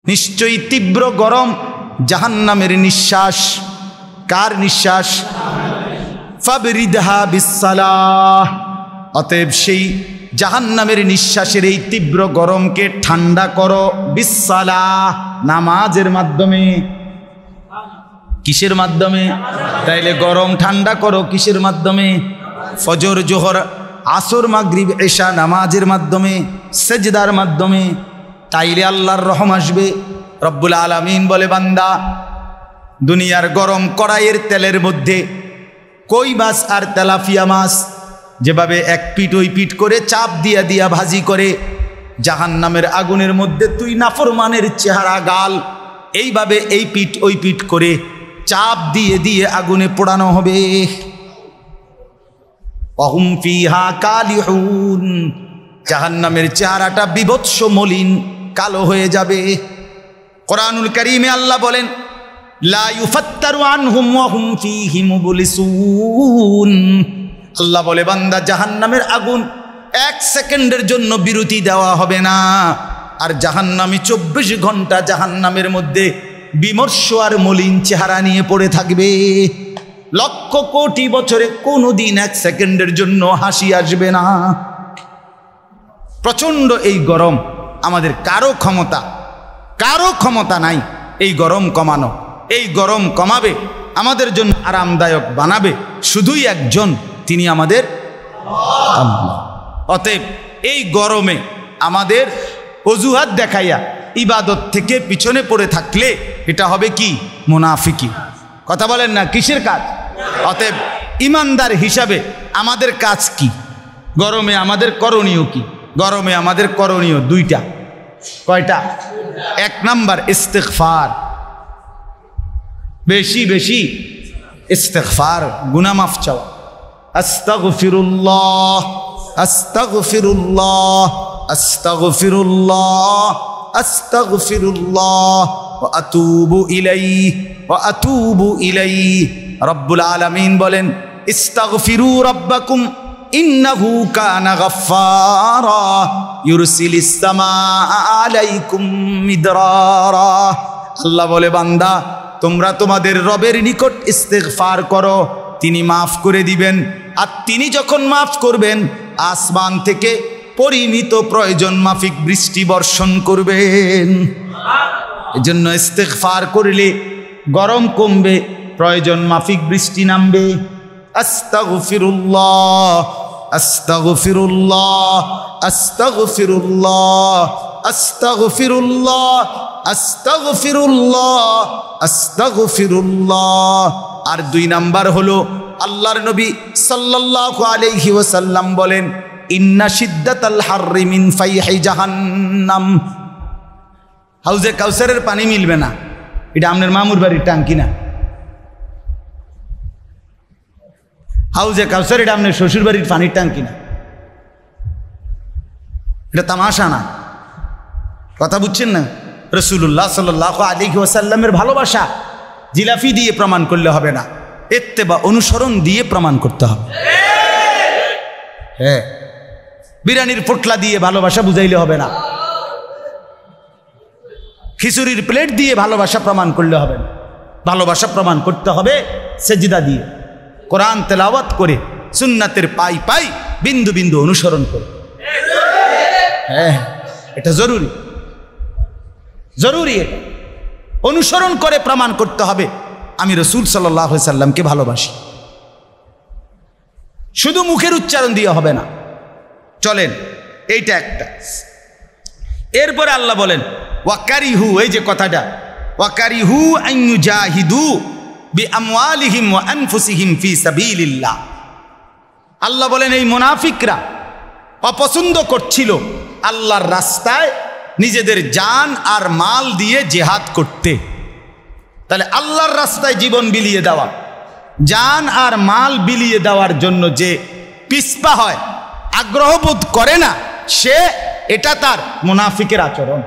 নিশ্চয়ই তীব্র গরম জাহান্নামের নিঃশ্বাস। কার নিঃশ্বাস? ফাবরিদহা বিসসালাহ। অতএব সেই জাহান্নামের নিঃশ্বাসের এই তীব্র গরমকে ঠান্ডা করো বিসসালাহ, নামাজের মাধ্যমে। কিসের মাধ্যমে? তাইলে গরম ঠান্ডা করো কিসের মাধ্যমে? ফজর, জোহর, আসর, মাগরিব, এশা নামাজের মাধ্যমে, সেজদার মাধ্যমে। তাইলে আল্লাহর রহম আসবে। রব্বুল আলামিন বলে, বান্দা, দুনিয়ার গরম কড়াইয়ের তেলের মধ্যে কই মাছ আর তেলাপিয়া মাছ যেভাবে এক পিঠ ওই পিঠ করে চাপ দিয়া দিয়া ভাজি করে, জাহান্নামের আগুনের মধ্যে তুই নাফরমানের চেহারা গাল এইভাবে এই পিঠ ওই পিঠ করে চাপ দিয়ে দিয়ে আগুনে পোড়ানো হবে। অহুম ফিহা কালিহুন, জাহান্নামের চেহারাটা বিভৎস মলিন কালো হয়ে যাবে। কোরআনুল কারীমে আল্লাহ বলেন, লা ইউফাত্তারু আনহুম ওয়া হুম ফীহি মুবলিসুন। আল্লাহ বলে, বান্দা, জাহান্নামের আগুন 1 সেকেন্ডের জন্য বিরতি দেওয়া হবে না। আর জাহান্নামী 24 ঘন্টা জাহান্নামের মধ্যে বিমর্ষ আর মলিন চেহারা নিয়ে পড়ে থাকবে। লক্ষ কোটি বছরে কোনোদিন 1 সেকেন্ডের জন্য হাসি আসবে না। প্রচণ্ড এই গরম, আমাদের কারো ক্ষমতা নাই এই গরম কমানো। এই গরম কমাবে, আমাদের জন্য আরামদায়ক বানাবে শুধুই একজন, তিনি আমাদের আল্লাহ। অতএব এই গরমে আমাদের অজুহাত দেখাইয়া ইবাদত থেকে পিছনে পড়ে থাকলে এটা হবে কি? মুনাফিকি। কথা বলেন না, কিসের কাজ? অতএব ইমানদার হিসাবে আমাদের কাজ কি? গরমে আমাদের করণীয় কি? গরমে আমাদের করণীয় 2টা। কয়টা? 1 নাম্বার ইস্তিগফার, বেশি বেশি ইস্তিগফার, গুনাহ মাফ চাওয়া। আস্তাগফিরুল্লাহ, আস্তাগফিরুল্লাহ, আস্তাগফিরুল্লাহ, আস্তাগফিরুল্লাহ ওয়া আতুবু ইলাইহি ওয়া আতুবু ইলাইহি। রব্বুল আলামিন বলেন, ইস্তাগফিরু রাব্বাকুম ইন্নাহু কানা গাফফারা ইউরসিলিস সামাআ আলাইকুম মিদরারা। আল্লাহ বলে, বান্দা, তোমরা তোমাদের রবের নিকট ইস্তিগফার করো, তিনি মাফ করে দিবেন। আর তিনি যখন মাফ করবেন, আসমান থেকে পরিমিত প্রয়োজন মাফিক বৃষ্টি বর্ষণ করবেন। এজন্য ইস্তিগফার করলে গরম কমবে, প্রয়োজন মাফিক বৃষ্টি নামবে। আস্তাগফিরুল্লাহ, আস্তাগফিরুল্লাহ, আস্তাগফিরুল্লাহ, আস্তাগফিরুল্লাহ, আস্তাগফিরুল্লাহ, আস্তাগফিরুল্লাহ। আর 2 নাম্বার হলো, আল্লাহর নবী সাল্লাল্লাহু আলাইহি ওয়াসাল্লাম বলেন, ইন্না শিদ্দাতাল হাররি মিন ফাইহি জাহান্নাম। হাউজে কাউসারের পানি মিলবে না, এটা আপনার মামুর বাড়ির টাঙ্কি না। হাউজে কাউসার এটা আপনার শ্বশুর বাড়ির পানির টাঙ্কি না, এটা তামাশা না। কথা বুঝছেন না? রাসূলুল্লাহ সাল্লাল্লাহু আলাইহি ওয়াসাল্লামের ভালোবাসা জিলাফি দিয়ে প্রমাণ করলে হবে না, ইত্তেবা অনুসরণ দিয়ে প্রমাণ করতে হবে। হ্যাঁ, বিরিয়ানির পোটলা দিয়ে ভালোবাসা বুঝাইলে হবে না, খিচুড়ির প্লেট দিয়ে ভালোবাসা প্রমাণ করলে হবে না। ভালোবাসা প্রমাণ করতে হবে সেজদা দিয়ে, কোরআন তেলাওয়াত করে, সুন্নাতের পাই পাই বিন্দু বিন্দু অনুসরণ করে। হ্যাঁ, এটা জরুরি, জরুরি। এটা অনুসরণ করে প্রমাণ করতে হবে আমি রাসূল সাল্লাল্লাহু আলাইহি সাল্লামকে ভালোবাসি। শুধু মুখের উচ্চারণ দিয়ে হবে না। চলেন, এইটা একটা। এরপরে আল্লাহ বলেন, ওয়াকারিহু, এই যে কথাটা, ওয়াকারিহু আন ইউজাহিদু বিআমওয়ালিহিম ওয়া আনফুসিহিম ফি সাবিলিল্লাহ। আল্লাহ বলেন, এই মুনাফিকরা অপছন্দ করছিল আল্লাহর রাস্তায় নিজেদের জান আর মাল দিয়ে জিহাদ করতে। তাহলে আল্লাহর রাস্তায় জীবন বিলিয়ে দেওয়া, জান আর মাল বিলিয়ে দেওয়ার জন্য যে পিছপা হয়, আগ্রহ বোধ করে না, সে এটা তার মুনাফিকের আচরণ।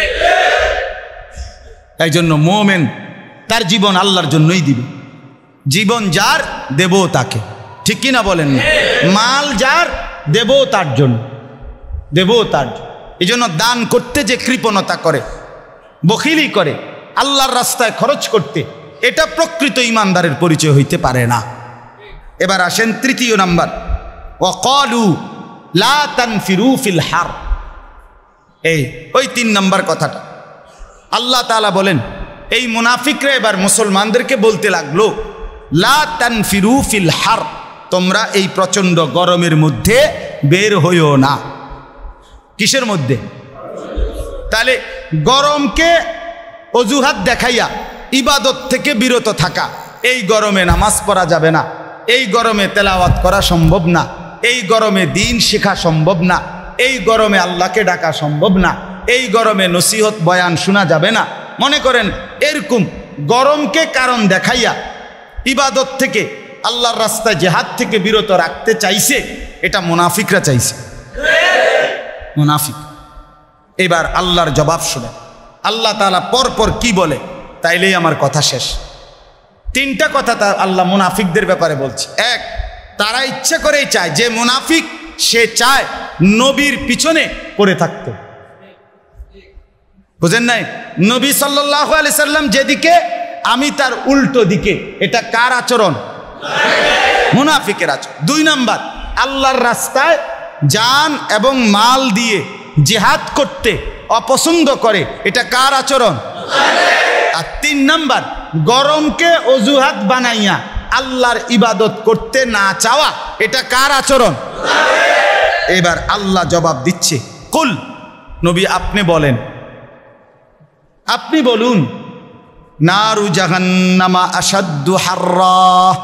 এই জন্য মুমিন তার জীবন আল্লাহর জন্যই দিবে। জীবন যার দেব তাকে, ঠিক কি না বলেন না? মাল যার দেব তার জন্য, দেব তার জন্য। এই জন্য দান করতে যে কৃপণতা করে, বখিলি করে, আল্লাহর রাস্তায় খরচ করতে, এটা প্রকৃত ইমানদারের পরিচয় হইতে পারে না। এবার আসেন তৃতীয় নাম্বার, ওয়াকালু লা তানফিরু ফিল হার। ওই 3 নাম্বার কথাটা আল্লাহ তাআলা বলেন, এই মুনাফিকরা এবার মুসলমানদেরকে বলতে লাগলো, লা তানফিরু ফিল হার, তোমরা এই প্রচণ্ড গরমের মধ্যে বের হইও না। কিসের মধ্যে? তাহলে গরমকে অজুহাত দেখাইয়া ইবাদত থেকে বিরত থাকা, এই গরমে নামাজ পড়া যাবে না, এই গরমে তেলাওয়াত করা সম্ভব না, এই গরমে দিন শেখা সম্ভব না, এই গরমে আল্লাহকে ডাকা সম্ভব না, এই গরমে নসিহত বয়ান শোনা যাবে না। মনে করেন এরকম গরমকে কারণ দেখাইয়া ইবাদত থেকে, আল্লাহর রাস্তায় জিহাদ থেকে বিরত রাখতে চাইছে, এটা মুনাফিকরা চাইছে, মুনাফিক। এবার আল্লাহর জবাব শুনে আল্লাহ তাআলা পরপর কি বলে, তাইলেই আমার কথা শেষ। 3টা কথা আল্লাহ মুনাফিকদের ব্যাপারে বলছে। 1, তারা ইচ্ছা করেই চায়, যে মুনাফিক সে চায় নবীর পিছনে পড়ে থাকতে। বুঝেন নাই? নবী সাল্লাল্লাহু আলাইহি সাল্লাম যেদিকে, আমি তার উল্টো দিকে। এটা কার আচরণ? মুনাফিকের আচরণ। 2 নাম্বার, আল্লাহর রাস্তায় জান এবং মাল দিয়ে জিহাদ করতে অপছন্দ করে। এটা কার আচরণ? আর 3 নাম্বার, গরমকে অজুহাত বানাইয়া আল্লাহর ইবাদত করতে না চাওয়া। এটা কার আচরণ? এবার আল্লাহ জবাব দিচ্ছে, কুল, নবী আপনি বলেন, আপনি বলুন, নারু জাহান্নামা আশাদ্দু হাররা।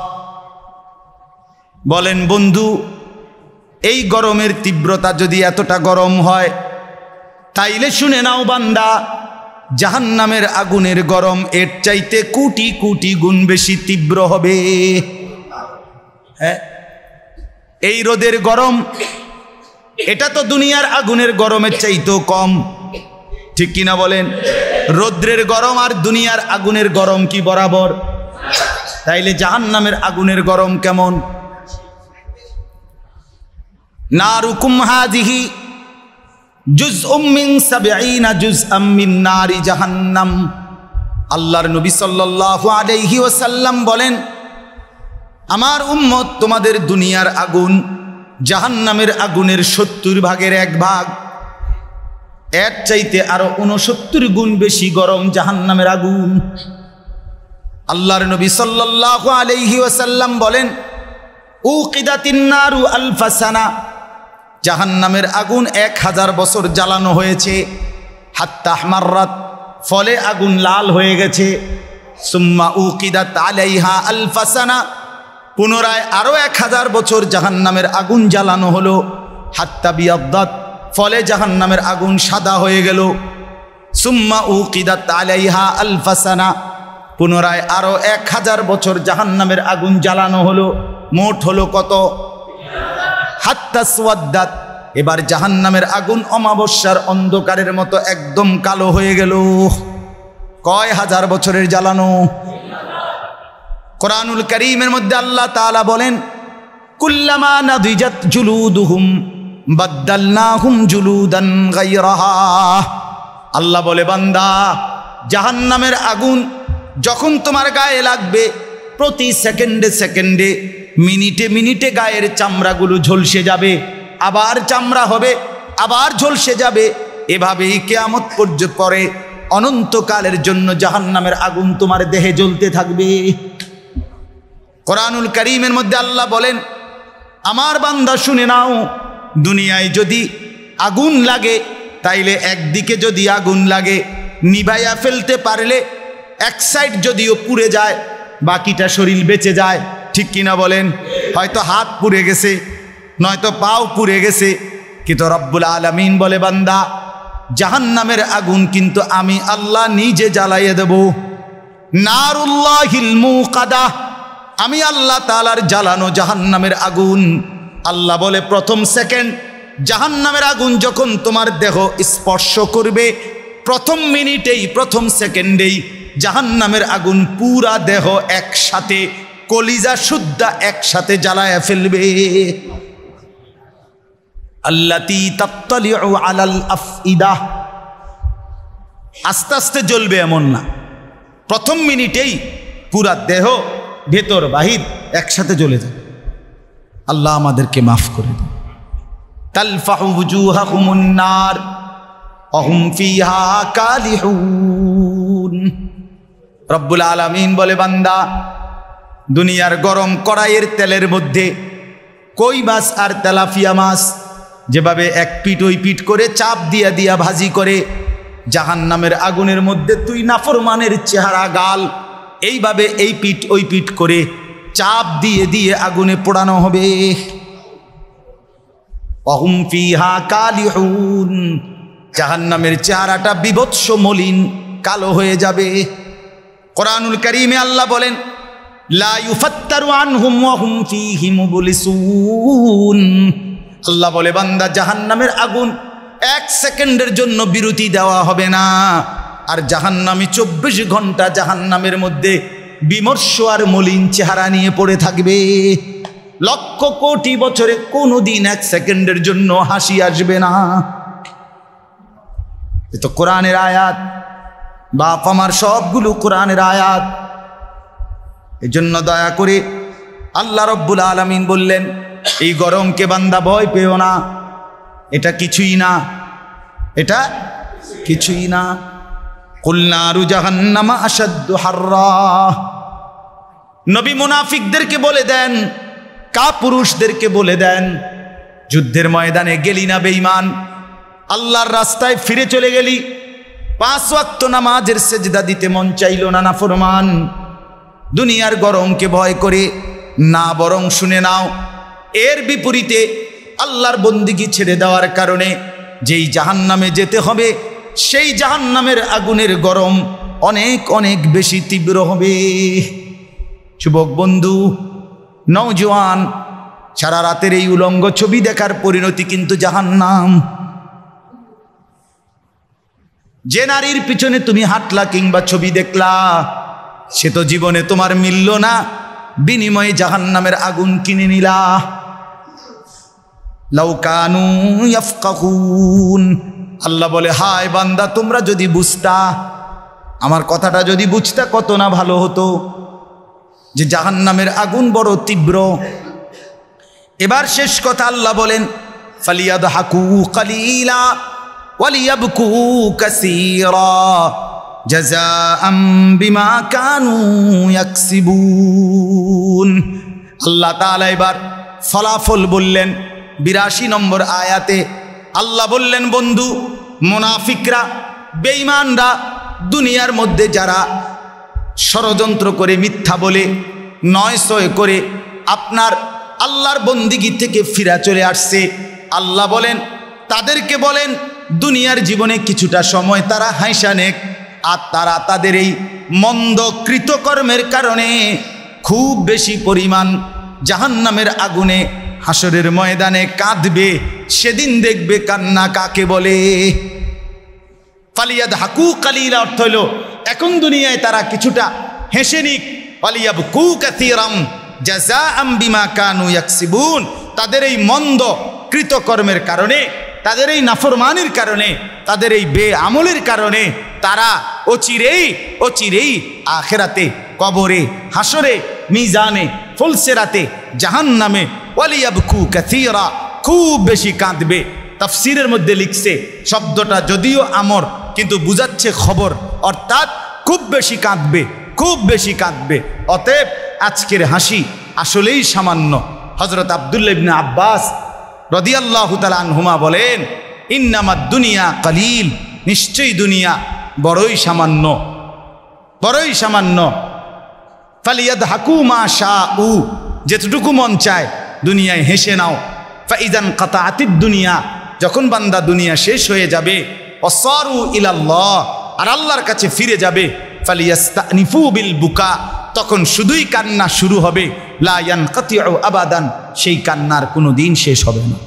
বলেন বন্ধু, এই গরমের তীব্রতা যদি এতটা গরম হয়, তাইলে শুনে নাও বান্দা, জাহান্নামের আগুনের গরম এর চাইতে কোটি কোটি গুণ বেশি তীব্র হবে। হ্যাঁ, এই রোদের গরম, এটা তো দুনিয়ার আগুনের গরমের চাইতেও কম, ঠিক কিনা বলেন? রৌদ্রের গরম আর দুনিয়ার আগুনের গরম কি বরাবর? তাইলে জাহান্নামের আগুনের গরম কেমন? নারুকুম হাযিহি জুজউম মিন ৭০ জুজআম মিন নারি জাহান্নাম। আল্লাহর নবী সাল্লাল্লাহু আলাইহি ওয়াসাল্লাম বলেন, আমার উম্মত, তোমাদের দুনিয়ার আগুন জাহান্নামের আগুনের ৭০ ভাগের 1 ভাগ, এর চাইতে আরো ৬৯ গুণ বেশি গরম জাহান্নামের আগুন। আল্লাহর নবী সাল্লাল্লাহু আলাইহি ওয়াসাল্লাম বলেন, উকিদাতিন নারু আলফা সানা, জাহান্নামের আগুন 1000 বছর জ্বালানো হয়েছে। হাত্তা আহমাররাত, ফলে আগুন লাল হয়ে গেছে। সুম্মা উকিদাত আলাইহা আলফা সানা, পুনরায় আরো 1000 বছর জাহান্নামের আগুন জ্বালানো হলো। হাত্তা বিয়াদ্দাত, ফলে জাহান্নামের আগুন সাদা হয়ে গেল। সুম্মা উকিদাত আলাইহা আলফা সানা, পুনরায় আরো 1000 বছর জাহান্নামের আগুন জ্বালানো হলো। মোট হলো কত? হাত্তা সুয়াদ্দাত, এবার জাহান্নামের আগুন অমাবস্যার অন্ধকারের মতো একদম কালো হয়ে গেল। কয় হাজার বছরের জ্বালানো? কোরআনুল কারীমের মধ্যে আল্লাহ তাআলা বলেন, কুল্লামা নাদিজাত জুলুদুহুম বাদদালনাহুম জুলুদান গায়রাহা। আল্লাহ বলে, বান্দা, জাহান্নামের আগুন যখন তোমার গায়ে লাগবে, প্রতি সেকেন্ডে সেকেন্ডে, মিনিটে মিনিটে গায়ের চামড়াগুলো ঝলসে যাবে, আবার চামড়া হবে, আবার ঝলসে যাবে। এভাবেই কিয়ামত পর্যন্ত পরে অনন্তকালের জন্য জাহান্নামের আগুন তোমার দেহে জ্বলতে থাকবে। কোরআনুল কারীমের মধ্যে আল্লাহ বলেন, আমার বান্দা শুনে নাও, দুনিয়ায় যদি আগুন লাগে, তাইলে একদিকে যদি আগুন লাগে, নিভাইয়া ফেলতে পারলে এক সাইড যদিও পুড়ে যায়, বাকিটা শরীর বেঁচে যায়, ঠিক কিনা বলেন? হয়তো হাত পুড়ে গেছে, নয়তো পাও পুড়ে গেছে, কিন্তু রব্বুল আলামিন বলে, বান্দা, জাহান্নামের আগুন কিন্তু আমি আল্লাহ নিজে জ্বালাইয়ে দেব। নারুল্লাহিল মুকাদা, আমি আল্লাহ তাআলার জ্বালানো জাহান্নামের আগুন। আল্লাহ বলে, প্রথম সেকেন্ড জাহান্নামের আগুন যখন তোমার দেহ স্পর্শ করবে, প্রথম মিনিটেই, প্রথম সেকেন্ডেই জাহান্নামের আগুন পুরা দেহ একসাথে, কলিজা শুদ্ধা একসাথে জ্বালায়া ফেলবে। আল্লাতী তাত্তালিউ আলাল আফইদা, আস্তে আস্তে জ্বলবে এমন না, প্রথম মিনিটেই পুরা দেহ ভেতর বাহির একসাথে জ্বলে যাবে। আল্লাহ আমাদেরকে মাফ করে দেন। তালফাহু বুজুহাহুমুন নার ওয়া হুম ফিহা কালিহুন। রব্বুল আলামিন বলে, বান্দা দুনিয়ার গরম কড়াইয়ের তেলের মধ্যে কই মাছ আর তেলাপিয়া মাছ যেভাবে এক পিঠ ওই পিঠ করে চাপ দিয়া দিয়া ভাজি করে, জাহান্নামের আগুনের মধ্যে তুই নাফরমানের চেহারা গাল এইভাবে এই পিঠ ওই পিঠ করে চাপ দিয়ে দিয়ে আগুনে পোড়ানো হবে। অহুম ফিহা কালিহুন, জাহান্নামের চেহারাটা বিভৎস মলিন কালো হয়ে যাবে। কোরআনুল কারীমে আল্লাহ বলেন, লা ইউফাত্তারু আনহুম ওয়া হুম ফীহি মুবলিসুন। আল্লাহ বলে, বান্দা জাহান্নামের আগুন এক সেকেন্ডের জন্য বিরতি দেওয়া হবে না। আর জাহান্নামী 24 ঘন্টা জাহান্নামের মধ্যে বিমর্ষ আর মলিন চেহারা নিয়ে পড়ে থাকবে। লক্ষ কোটি বছরে কোনো দিন এক সেকেন্ডের জন্য হাসি আসবে না। এ তো কোরআনের আয়াত, বাপ আমার সবগুলো কোরআনের আয়াত। এজন্য দয়া করে আল্লাহ রব্বুল আলামিন বললেন, এই গরমকে বান্দা ভয় পেও না, এটা কিছুই না, এটা কিছুই না। কুল নারু জাহান্নামা আশাদ্দু হাররা। নবী মুনাফিকদেরকে বলে দেন, কাপুরুষদেরকে বলে দেন, যুদ্ধের ময়দানে গেলি না বেঈমান, আল্লাহর রাস্তায় ফিরে চলে গেলি, 5 ওয়াক্ত নামাজের সেজদা দিতে মন চাইল না, নাফরমান, দুনিয়ার গরমকে ভয় করে না, বরং শুনে নাও, এর বিপরীতে আল্লাহর বন্দিগি ছেড়ে দেওয়ার কারণে যেই জাহান্নামে যেতে হবে, সেই জাহান্নামের আগুনের গরম অনেক অনেক বেশি তীব্র হবে। যুবক বন্ধু, নওজোয়ান, সারা রাতের এই উলঙ্গ ছবি দেখার পরিণতি কিন্তু জাহান্নাম। যে নারীর পিছনে তুমি হাঁটলা কিংবা ছবি দেখলা, সে তো জীবনে তোমার মিলল না, বিনিময়ে জাহান্নামের আগুন কিনে নিলা। লাউ কানু ইয়াফকাহুন। আল্লাহ বলে, হায় বান্দা, তোমরা যদি বুঝতা, আমার কথাটা যদি বুঝতা, কত না ভালো হতো, যে জাহান্নামের আগুন বড় তীব্র। এবার শেষ কথা আল্লাহ বলেন, ফালিয়াদহাকু কালিলা ওয়ালিয়াবকু কাসীরা জাযাআম বিমা কানু ইয়াকসিবুন। আল্লাহ তাআলা এবার ফলাফল বললেন 82 নম্বর আয়াতে। আল্লাহ বললেন, বন্ধু, মুনাফিকরা, বেঈমানরা, দুনিয়ার মধ্যে যারা ষড়যন্ত্র করে, মিথ্যা বলে, নয়সয় করে আপনার আল্লাহর বন্দিগি থেকে ফিরে চলে আসছে, আল্লাহ বলেন, তাদেরকে বলেন দুনিয়ার জীবনে কিছুটা সময় তারা হাসা নেক, আর তারা তাদের এই মন্দ কৃতকর্মের কারণে খুব বেশি পরিমাণ জাহান্নামের আগুনে হাসরের ময়দানে কাঁদবে। সেদিন দেখবে কান্না কাকে বলে। ফালিয়াদহাকু কালিলা অর্থ হইল, এখন দুনিয়ায় তারা কিছুটা হেসে নিক, ওয়ালিয়াবকু কাসীরাম জাযাআম বিমা কানু ইয়াকসিবুন। তাদের এই মন্দ কৃতকর্মের কারণে, তাদের এই নাফরমানির কারণে, তাদের এই বেআমলের কারণে তারা অচিরেই আখিরাতে, কবরে, হাসরে, মিজানে, ফুলসিরাতে, জাহান্নামে ওয়ালিয়াবকু কাসীরা, খুব বেশি কাঁদবে। তাফসীরের মধ্যে লিখছে, শব্দটা যদিও আমর কিন্তু বুঝাচ্ছে খবর, অর্থাৎ খুব বেশি কাঁদবে, খুব বেশি কাঁদবে। অতএব আজকের হাসি আসলেই সামান্য। হযরত আব্দুল্লাহ ইবনে আব্বাস রাদিয়াল্লাহু তাআলা আনহুমা বলেন, ইন্নামাদ দুনিয়া কালিল, নিশ্চয়ই দুনিয়া বড়ই সামান্য, বড়ই সামান্য। ফালিয়াদহাকু মা শাউ, যেতটুকু মন চায় দুনিয়ায় হেসে নাও। ফাইদান কাতাআতিদ দুনিয়া, যখন বান্দা দুনিয়া শেষ হয়ে যাবে, ওয়াসারু ইলাল্লাহ, আর আল্লাহর কাছে ফিরে যাবে, ফালিয়াস্তানিফু বিল বুকা, তখন শুধুই কান্না শুরু হবে। লা ইয়ানকাতিউ আবাদান, সেই কান্নার কোনো দিন শেষ হবে না।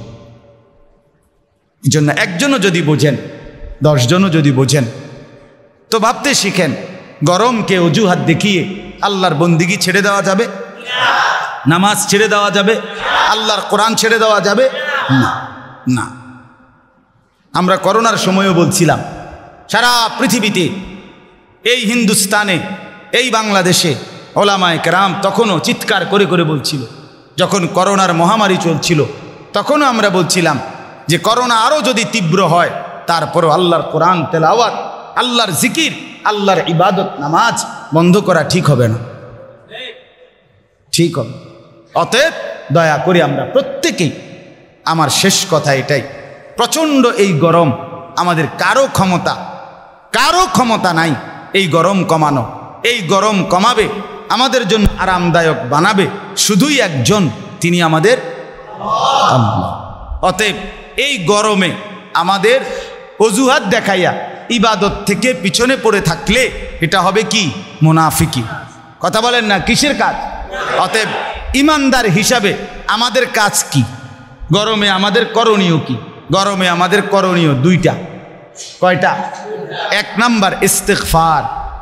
এই জন্য একজনও যদি বোঝেন, 10 জনও যদি বোঝেন, তো ভাবতে শিখেন, গরমকে অজুহাত দেখিয়ে আল্লাহর বন্দিগি ছেড়ে দেওয়া যাবে? নামাজ ছেড়ে দেওয়া যাবে? আল্লাহর কোরআন ছেড়ে দেওয়া যাবে? না, না। আমরা করোনার সময়ও বলছিলাম, সারা পৃথিবীতে, এই হিন্দুস্তানে, এই বাংলাদেশে ওলামায়ে কেরাম তখনও চিৎকার করে করে বলছিল, যখন করোনার মহামারী চলছিল তখনও আমরা বলছিলাম যে করোনা আরও যদি তীব্র হয় তারপরও আল্লাহর কোরআন তেলাওয়াত, আল্লাহর জিকির, আল্লাহর ইবাদত নামাজ বন্ধ করা ঠিক হবে না, ঠিক হবে। অতএব দয়া করে আমরা প্রত্যেকেই, আমার শেষ কথা এটাই, প্রচণ্ড এই গরম, আমাদের কারো ক্ষমতা নাই এই গরম কমানো। এই গরম কমাবে, আমাদের জন্য আরামদায়ক বানাবে শুধুই একজন, তিনি আমাদের আল্লাহ। অতএব এই গরমে আমাদের অজুহাত দেখাইয়া ইবাদত থেকে পিছনে পড়ে থাকলে এটা হবে কি? মুনাফিকি। কথা বলেন না, কিসের কাজ? অতএব ইমানদার হিসাবে আমাদের কাজ কি? গরমে আমাদের করণীয় কি? গরমে আমাদের করণীয় দুইটা। কয়টা? 1 নাম্বার ইস্তিগফার,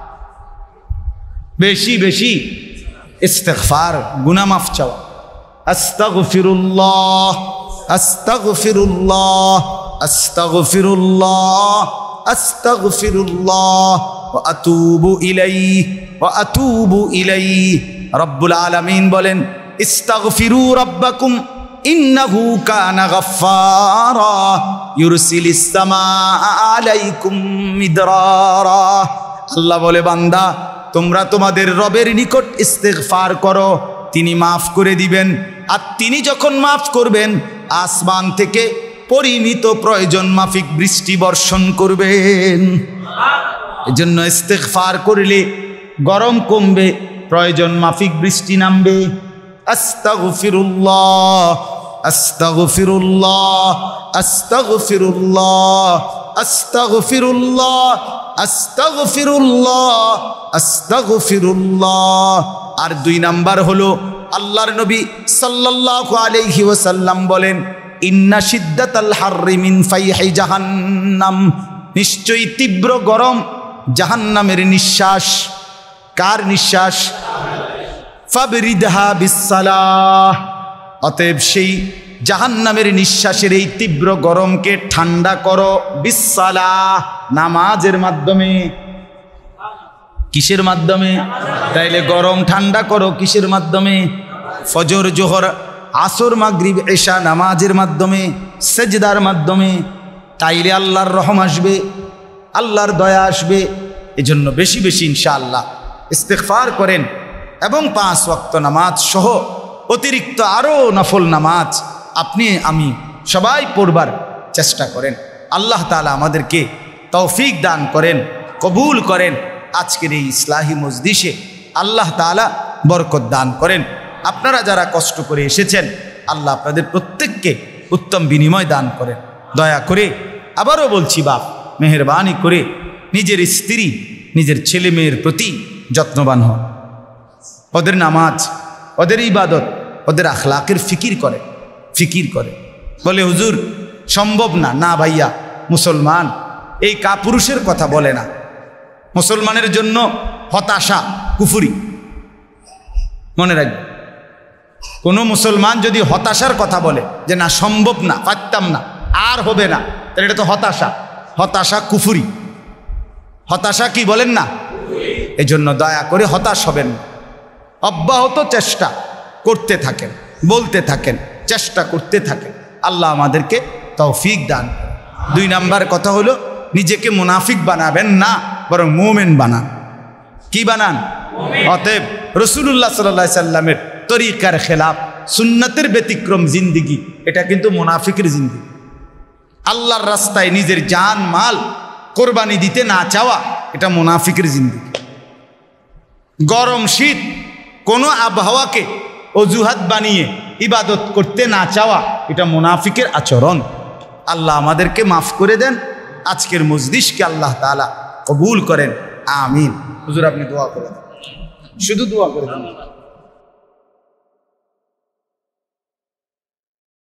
বেশি বেশি ইস্তিগফার, গুনাহ মাফ চাওয়া। আস্তাগফিরুল্লাহ, আস্তাগফিরুল্লাহ, আস্তাগফিরুল্লাহ, আস্তাগফিরুল্লাহ ওয়া আতুবু ইলাইহি, ওয়া আতুবু ইলাইহি। রব্বুল আলামিন বলেন, ইস্তাগফিরু রাব্বাকুম ইন্নাহু কানা গাফফারা ইউরসিলিস সামাআ আলাইকুম মিদরারা। আল্লাহ বলে, বান্দা তোমরা তোমাদের রবের নিকট ইস্তিগফার করো, তিনি মাফ করে দিবেন। আর তিনি যখন মাফ করবেন, আসমান থেকে পরিমিত প্রয়োজন মাফিক বৃষ্টি বর্ষণ করবেন। এজন্য ইস্তিগফার করলে গরম কমবে, প্রয়োজন মাফিক বৃষ্টি নামবে। আস্তাগফিরুল্লাহ, আস্তাগফিরুল্লাহ, আস্তাগফিরুল্লাহ, আস্তাগফিরুল্লাহ, আস্তাগফিরুল্লাহ, আস্তাগফিরুল্লাহ। আর 2 নাম্বার হলো, আল্লাহর নবী সাল্লাল্লাহু আলাইহি ওয়াসাল্লাম বলেন, ইন্না শিদ্দাতাল হাররি মিন ফাইহি জাহান্নাম, নিশ্চয়ই তীব্র গরম জাহান্নামের নিঃশ্বাস। কার নিঃশ্বাস? ফাবরিদহা বিসসালাহ। অতএব সেই জাহান্নামের নিঃশ্বাসের এই তীব্র গরমকে ঠান্ডা করো বিসসালাহ, নামাজের মাধ্যমে। কিসের মাধ্যমে? তাইলে গরম ঠান্ডা করো কিসের মাধ্যমে? ফজর, জোহর, আসর, মাগরিব, এশা নামাজের মাধ্যমে, সেজদার মাধ্যমে। তাইলে আল্লাহর রহম আসবে, আল্লাহর দয়া আসবে। এজন্য বেশি বেশি ইনশাআল্লাহ ইস্তিগফার করেন এবং 5 ওয়াক্ত নামাজ সহ অতিরিক্ত আরও নফল নামাজ আপনি আমি সবাই পড়বার চেষ্টা করেন। আল্লাহ তাআলা আমাদেরকে তৌফিক দান করেন, কবুল করেন। আজকের এই ইসলাহি মজলিসে আল্লাহ তাআলা বরকত দান করেন। আপনারা যারা কষ্ট করে এসেছেন, আল্লাহ আপনাদের প্রত্যেককে উত্তম বিনিময় দান করেন। দয়া করে আবারও বলছি, বাপ মেহেরবানি করে নিজের স্ত্রী, নিজের ছেলে মেয়ের প্রতি যত্নবান হন। ওদের নামাজ, ওদের ইবাদত, ওদের আখলাকের ফিকির করে। বলে, হুজুর সম্ভব না। না ভাইয়া, মুসলমান এই কাপুরুষের কথা বলে না। মুসলমানের জন্য হতাশা কুফরি। মনে রাখবে, কোনো মুসলমান যদি হতাশার কথা বলে যে না সম্ভব না, পারতাম না, আর হবে না, তাহলে এটা তো হতাশা। হতাশা কুফরি। হতাশা কি বলেন না? এজন্য দয়া করে হতাশ হবেন না, অব্যাহত চেষ্টা করতে থাকেন, বলতে থাকেন, চেষ্টা করতে থাকেন। আল্লাহ আমাদেরকে তৌফিক দান। 2 নাম্বার কথা হলো, নিজেকে মুনাফিক বানাবেন না, বরং মুমিন বানান। কি বানান? অতএব রাসূলুল্লাহ সাল্লাল্লাহু আলাইহি সাল্লামের তরিকার খেলাফ, সুন্নাতের ব্যতিক্রম জিন্দিগি, এটা কিন্তু মুনাফিকের জিন্দিগি। আল্লাহর রাস্তায় নিজের জান মাল কোরবানি দিতে না চাওয়া, এটা মুনাফিকের জিন্দিগি। গরম শীত কোনো আবহাওয়াকে অজুহাত বানিয়ে ইবাদত করতে না চাওয়া, এটা মুনাফিকের আচরণ। আল্লাহ আমাদেরকে মাফ করে দেন। আজকের মজলিসকে আল্লাহ তাআলা কবুল করেন, আমিন। হুজুর আপনি দোয়া করেন, শুধু দোয়া করে দেন।